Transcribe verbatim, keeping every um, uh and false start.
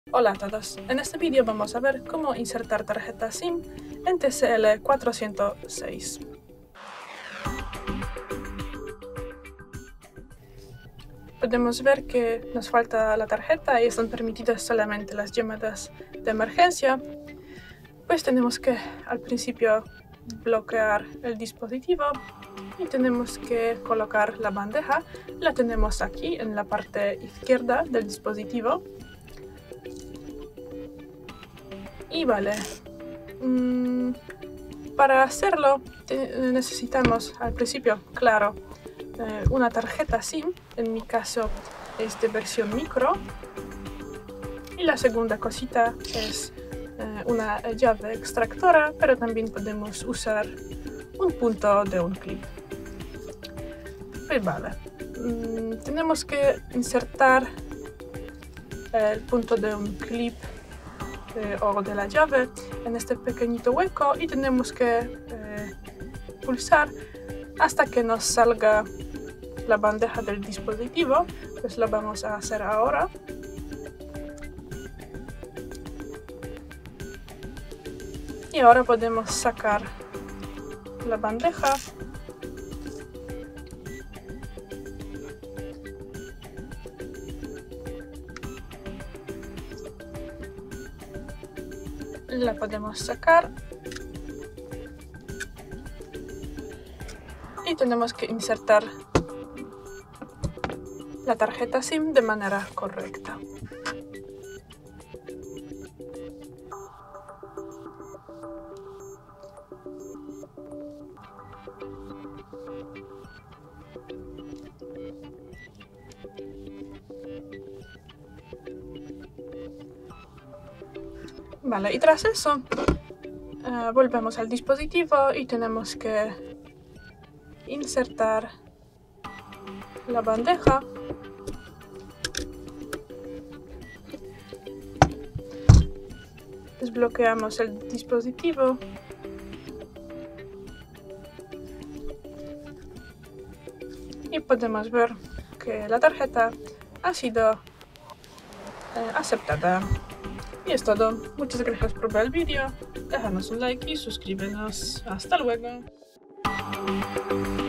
Hola a todos, en este vídeo vamos a ver cómo insertar tarjeta SIM en T C L cuatrocientos seis. Podemos ver que nos falta la tarjeta y están permitidas solamente las llamadas de emergencia. Pues tenemos que al principio bloquear el dispositivo y tenemos que colocar la bandeja. La tenemos aquí en la parte izquierda del dispositivo. Y vale, mm, para hacerlo necesitamos al principio, claro, eh, una tarjeta SIM. En mi caso es de versión micro. Y la segunda cosita es eh, una llave extractora, pero también podemos usar un punto de un clip. Pues vale, mm, tenemos que insertar el punto de un clip eh, o de la llave en este pequeñito hueco y tenemos que eh, pulsar hasta que nos salga la bandeja del dispositivo. Pues lo vamos a hacer ahora. Y ahora podemos sacar la bandeja. La podemos sacar. Y tenemos que insertar la tarjeta SIM de manera correcta. Vale, y tras eso uh, volvemos al dispositivo y tenemos que insertar la bandeja. Desbloqueamos el dispositivo. Y podemos ver que la tarjeta ha sido eh, aceptada. Y es todo. Muchas gracias por ver el vídeo. Déjanos un like y suscríbenos. Hasta luego.